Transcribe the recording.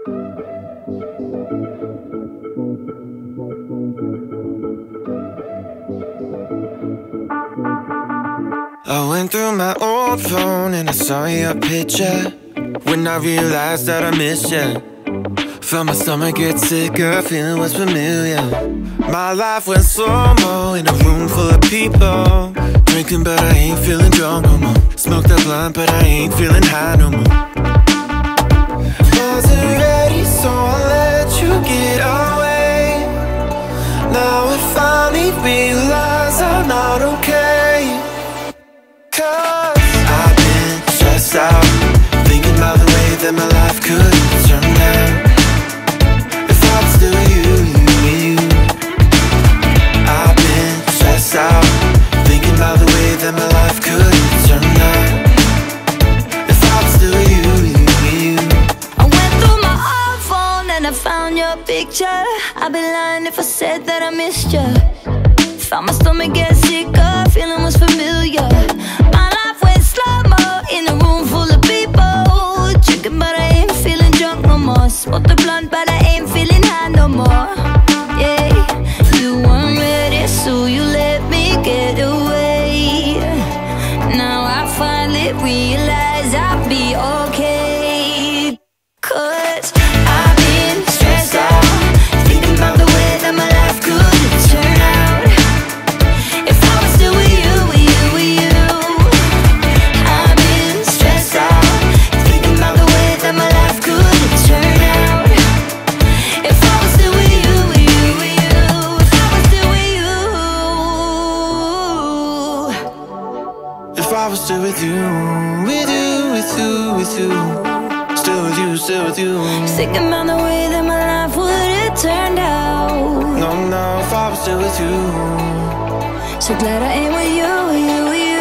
I went through my old phone and I saw your picture. When I realized that I missed you, felt my stomach get sicker, feeling was familiar. My life went slow-mo in a room full of people, drinking but I ain't feeling drunk no more. Smoked a blunt but I ain't feeling high no more. Wasn't ready so I let you get away. Now I finally realize I'm not okay. Cause I've been stressed out, thinking about the way that my life could turn out if I was still you. I've been stressed out, thinking about the way that my life could turn out if I was still you. I went through my old phone and I found your picture. I'd be lying if I said that I missed you. Found my stomach get sicker, feeling was familiar. My life went slow-mo in a room full of people, drinking but I ain't feeling drunk no more. Smoked the blunt but I ain't feeling high no more. Yeah, you weren't ready so you let me get away. Now I finally realize I'll be okay. Cause I've been stressed out, thinking about the way that my life could turn out if I was still with you. I've been stressed out, thinking about the way that my life could turn out if I was still with you. If I was still with you. If I was still with you, still with you. Thinking about the way that my life would have turned out. No, if I was still with you. So glad I ain't with you.